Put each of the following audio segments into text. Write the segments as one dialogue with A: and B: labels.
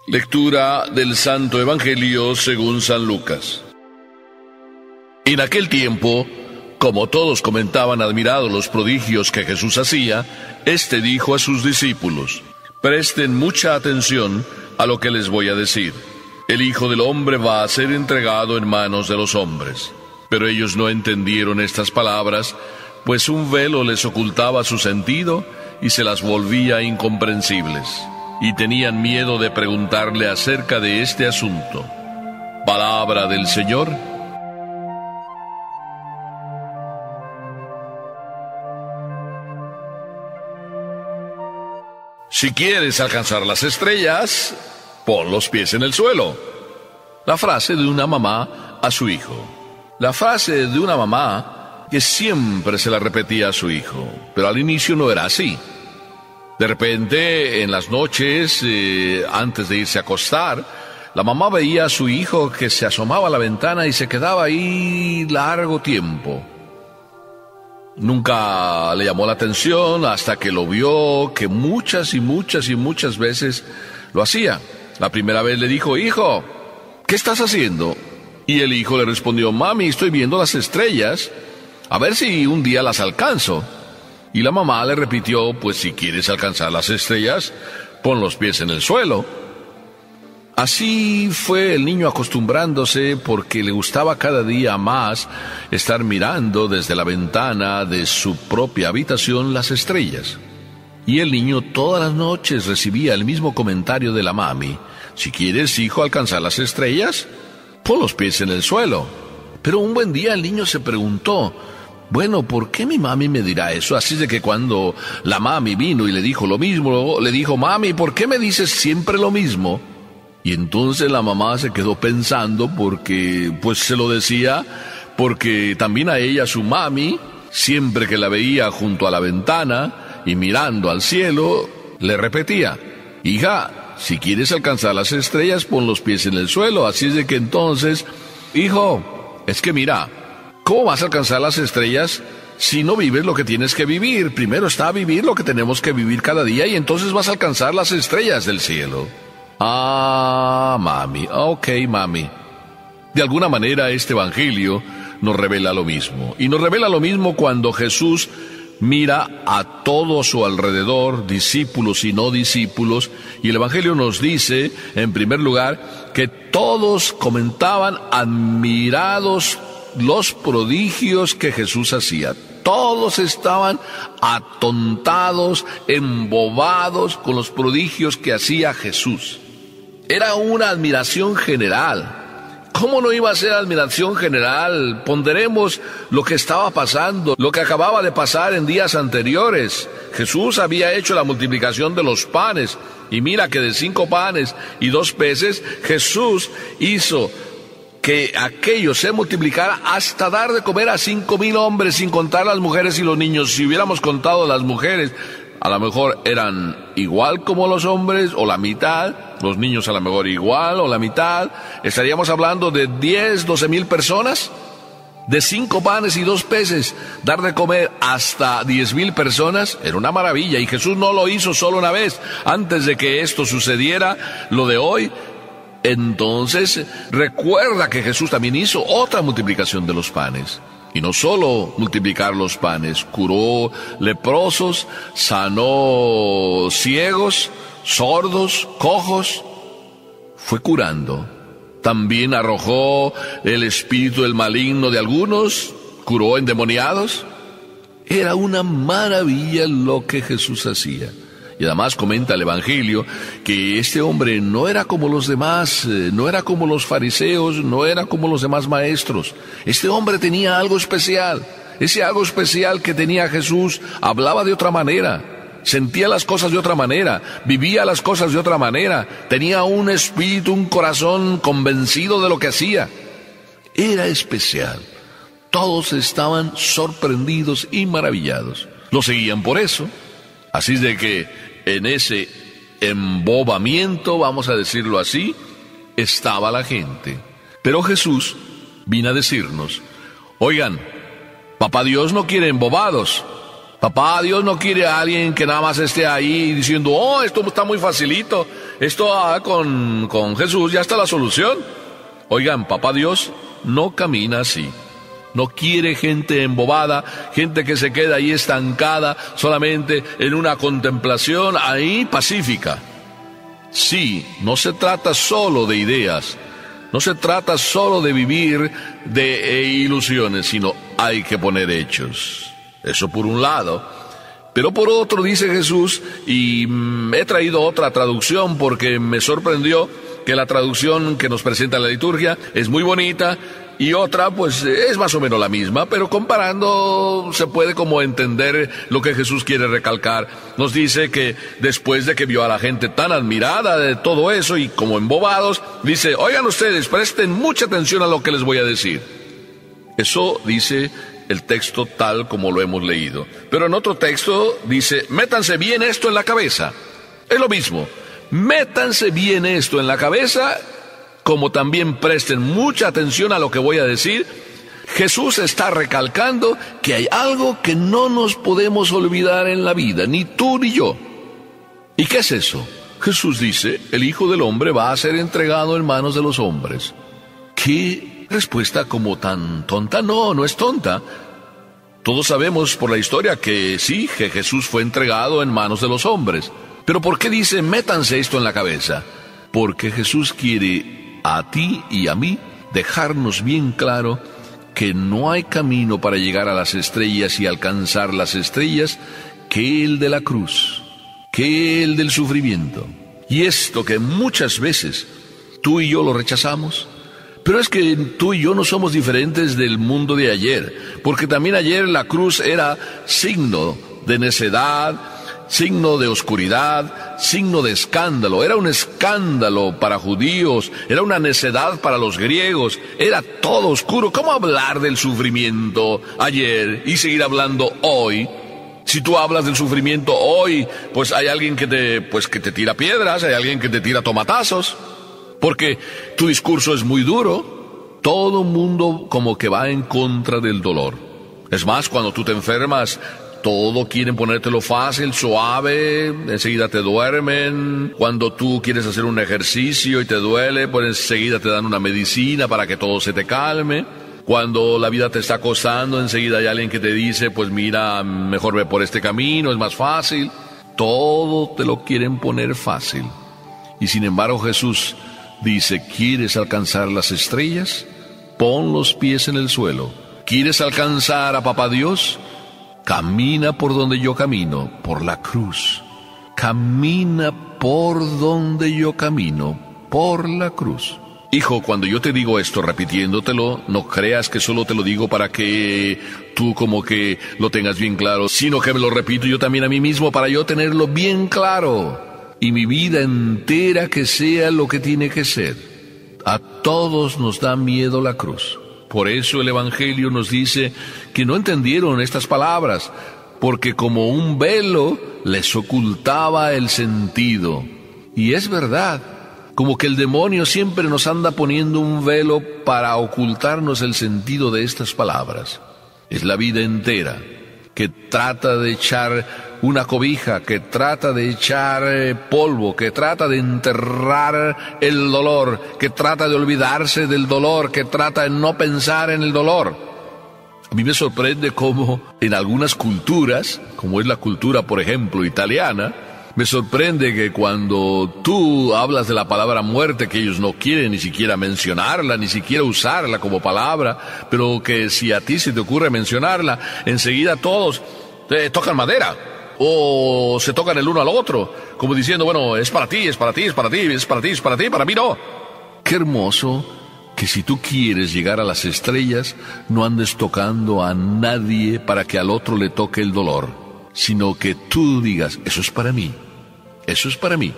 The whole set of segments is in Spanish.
A: Lectura del Santo Evangelio según San Lucas. En aquel tiempo, como todos comentaban admirados los prodigios que Jesús hacía, éste dijo a sus discípulos: presten mucha atención a lo que les voy a decir. El Hijo del Hombre va a ser entregado en manos de los hombres. Pero ellos no entendieron estas palabras, pues un velo les ocultaba su sentido y se las volvía incomprensibles. Y tenían miedo de preguntarle acerca de este asunto. Palabra del Señor. Si quieres alcanzar las estrellas, pon los pies en el suelo. La frase de una mamá a su hijo. La frase de una mamá que siempre se la repetía a su hijo, pero al inicio no era así. De repente, en las noches, antes de irse a acostar, la mamá veía a su hijo que se asomaba a la ventana y se quedaba ahí largo tiempo. Nunca le llamó la atención hasta que lo vio que muchas veces lo hacía. La primera vez le dijo: hijo, ¿qué estás haciendo? Y el hijo le respondió: mami, estoy viendo las estrellas, a ver si un día las alcanzo. Y la mamá le repitió: pues si quieres alcanzar las estrellas, pon los pies en el suelo. Así fue el niño acostumbrándose, porque le gustaba cada día más estar mirando desde la ventana de su propia habitación las estrellas. Y el niño todas las noches recibía el mismo comentario de la mami: si quieres, hijo, alcanzar las estrellas, pon los pies en el suelo. Pero un buen día el niño se preguntó: bueno, ¿por qué mi mami me dirá eso? Así de que cuando la mami vino y le dijo lo mismo, le dijo: mami, ¿por qué me dices siempre lo mismo? Y entonces la mamá se quedó pensando, porque pues se lo decía, porque también a ella su mami, siempre que la veía junto a la ventana y mirando al cielo, le repetía: hija, si quieres alcanzar las estrellas, pon los pies en el suelo. Así es de que entonces: hijo, es que mira, ¿cómo vas a alcanzar las estrellas si no vives lo que tienes que vivir? Primero está vivir lo que tenemos que vivir cada día y entonces vas a alcanzar las estrellas del cielo. Ah, mami, ok, mami. De alguna manera este evangelio nos revela lo mismo. Y nos revela lo mismo cuando Jesús mira a todo su alrededor, discípulos y no discípulos, y el evangelio nos dice, en primer lugar, que todos comentaban admirados los prodigios que Jesús hacía. Todos estaban atontados, embobados con los prodigios que hacía Jesús. Era una admiración general. ¿Cómo no iba a ser admiración general? Ponderemos lo que estaba pasando, lo que acababa de pasar en días anteriores. Jesús había hecho la multiplicación de los panes, y mira que de 5 panes y 2 peces, Jesús hizo que aquello se multiplicara hasta dar de comer a 5,000 hombres, sin contar las mujeres y los niños. Si hubiéramos contado las mujeres, a lo mejor eran igual como los hombres, o la mitad, los niños a lo mejor igual, o la mitad. Estaríamos hablando de 12,000 personas, de 5 panes y 2 peces, dar de comer hasta 10,000 personas. Era una maravilla, y Jesús no lo hizo solo una vez. Antes de que esto sucediera, lo de hoy, entonces recuerda que Jesús también hizo otra multiplicación de los panes. Y no solo multiplicar los panes, curó leprosos, sanó ciegos, sordos, cojos, fue curando. También arrojó el espíritu del maligno de algunos, curó endemoniados. Era una maravilla lo que Jesús hacía. Y además comenta el evangelio que este hombre no era como los demás, no era como los fariseos, no era como los demás maestros. Este hombre tenía algo especial. Ese algo especial que tenía Jesús, hablaba de otra manera, sentía las cosas de otra manera, vivía las cosas de otra manera, tenía un espíritu, un corazón convencido de lo que hacía. Era especial. Todos estaban sorprendidos y maravillados. Lo seguían por eso. Así es de que en ese embobamiento, vamos a decirlo así, estaba la gente. Pero Jesús vino a decirnos: oigan, Papá Dios no quiere embobados, Papá Dios no quiere a alguien que nada más esté ahí diciendo, oh, esto está muy facilito, esto con Jesús ya está la solución. Oigan, Papá Dios no camina así. No quiere gente embobada, gente que se queda ahí estancada solamente en una contemplación ahí pacífica. Sí, no se trata solo de ideas, no se trata solo de vivir de ilusiones, sino hay que poner hechos. Eso por un lado. Pero por otro dice Jesús, y he traído otra traducción porque me sorprendió que la traducción que nos presenta la liturgia es muy bonita, y otra pues es más o menos la misma, pero comparando se puede como entender lo que Jesús quiere recalcar. Nos dice que después de que vio a la gente tan admirada de todo eso y como embobados, dice, oigan ustedes, presten mucha atención a lo que les voy a decir. Eso dice el texto tal como lo hemos leído. Pero en otro texto dice, métanse bien esto en la cabeza. Es lo mismo, métanse bien esto en la cabeza, como también presten mucha atención a lo que voy a decir. Jesús está recalcando que hay algo que no nos podemos olvidar en la vida, ni tú ni yo. ¿Y qué es eso? Jesús dice, el Hijo del Hombre va a ser entregado en manos de los hombres. ¿Qué respuesta como tan tonta? No, no es tonta. Todos sabemos por la historia que sí, que Jesús fue entregado en manos de los hombres. Pero ¿por qué dice, métanse esto en la cabeza? Porque Jesús quiere a ti y a mí dejarnos bien claro que no hay camino para llegar a las estrellas y alcanzar las estrellas que el de la cruz, que el del sufrimiento. Y esto que muchas veces tú y yo lo rechazamos. Pero es que tú y yo no somos diferentes del mundo de ayer, porque también ayer la cruz era signo de necedad, signo de oscuridad, signo de escándalo. Era un escándalo para judíos, era una necedad para los griegos, era todo oscuro. ¿Cómo hablar del sufrimiento ayer y seguir hablando hoy? Si tú hablas del sufrimiento hoy, pues hay alguien que te tira piedras, hay alguien que te tira tomatazos, porque tu discurso es muy duro. Todo mundo como que va en contra del dolor. Es más, cuando tú te enfermas, todo quieren ponértelo fácil, suave, enseguida te duermen. Cuando tú quieres hacer un ejercicio y te duele, pues enseguida te dan una medicina para que todo se te calme. Cuando la vida te está costando, enseguida hay alguien que te dice, pues mira, mejor ve por este camino, es más fácil. Todo te lo quieren poner fácil. Y sin embargo Jesús dice, ¿quieres alcanzar las estrellas? Pon los pies en el suelo. ¿Quieres alcanzar a Papá Dios? Camina por donde yo camino, por la cruz. Camina por donde yo camino, por la cruz. Hijo, cuando yo te digo esto repitiéndotelo, no creas que solo te lo digo para que tú como que lo tengas bien claro, sino que me lo repito yo también a mí mismo para yo tenerlo bien claro. Y mi vida entera que sea lo que tiene que ser. A todos nos da miedo la cruz. Por eso el Evangelio nos dice que no entendieron estas palabras, porque como un velo les ocultaba el sentido. Y es verdad, como que el demonio siempre nos anda poniendo un velo para ocultarnos el sentido de estas palabras. Es la vida entera que trata de echar una cobija, que trata de echar polvo, que trata de enterrar el dolor, que trata de olvidarse del dolor, que trata de no pensar en el dolor. A mí me sorprende cómo en algunas culturas, como es la cultura, por ejemplo, italiana, me sorprende que cuando tú hablas de la palabra muerte, que ellos no quieren ni siquiera mencionarla, ni siquiera usarla como palabra, pero que si a ti se te ocurre mencionarla, enseguida todos tocan madera, o se tocan el uno al otro, como diciendo, bueno, es para ti, es para ti, es para ti, es para ti, es para ti, para mí no. Qué hermoso que si tú quieres llegar a las estrellas, no andes tocando a nadie para que al otro le toque el dolor, sino que tú digas, eso es para mí. Eso es para mí.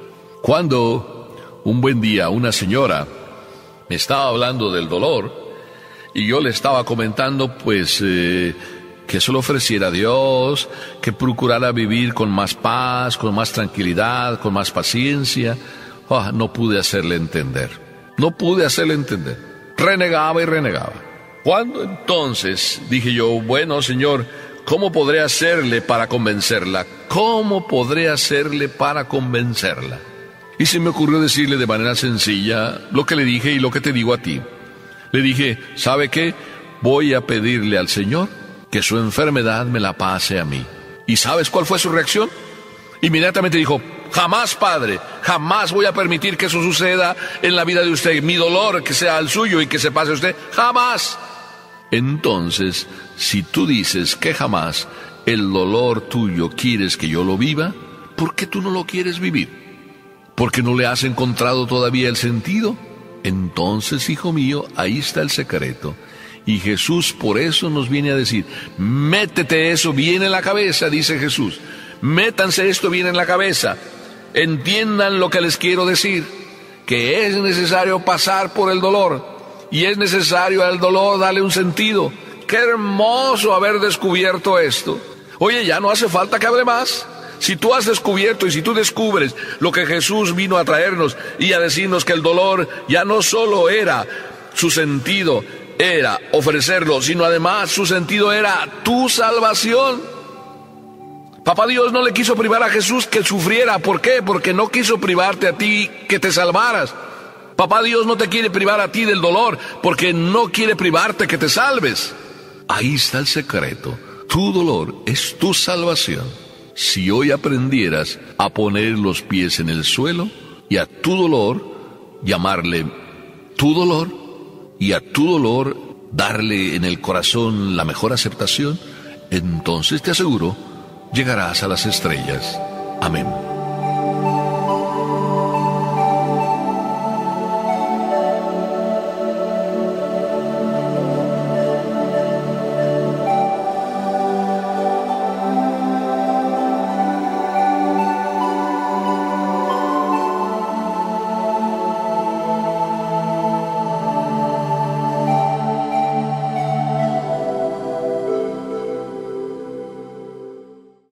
A: Cuando un buen día una señora me estaba hablando del dolor y yo le estaba comentando pues que se lo ofreciera a Dios, que procurara vivir con más paz, con más tranquilidad, con más paciencia, no pude hacerle entender. No pude hacerle entender. Renegaba y renegaba. Cuando entonces dije yo, bueno, Señor, ¿cómo podré hacerle para convencerla? ¿Cómo podré hacerle para convencerla? Y se me ocurrió decirle de manera sencilla lo que le dije y lo que te digo a ti. Le dije, ¿sabe qué? Voy a pedirle al Señor que su enfermedad me la pase a mí. ¿Y sabes cuál fue su reacción? Inmediatamente dijo, jamás, padre, jamás voy a permitir que eso suceda en la vida de usted. Mi dolor que sea el suyo y que se pase a usted, jamás. Entonces, si tú dices que jamás el dolor tuyo quieres que yo lo viva, ¿por qué tú no lo quieres vivir? ¿Porque no le has encontrado todavía el sentido? Entonces, hijo mío, ahí está el secreto. Y Jesús por eso nos viene a decir, métete eso bien en la cabeza, dice Jesús. Métanse esto bien en la cabeza. Entiendan lo que les quiero decir, que es necesario pasar por el dolor. Y es necesario al dolor darle un sentido. ¡Qué hermoso haber descubierto esto! Oye, ya no hace falta que hable más. Si tú has descubierto y si tú descubres lo que Jesús vino a traernos y a decirnos que el dolor ya no solo era su sentido, era ofrecerlo, sino además su sentido era tu salvación. Papá Dios no le quiso privar a Jesús que sufriera. ¿Por qué? Porque no quiso privarte a ti que te salvaras. Papá Dios no te quiere privar a ti del dolor, porque no quiere privarte que te salves. Ahí está el secreto. Tu dolor es tu salvación. Si hoy aprendieras a poner los pies en el suelo y a tu dolor llamarle tu dolor y a tu dolor darle en el corazón la mejor aceptación, entonces te aseguro, llegarás a las estrellas. Amén.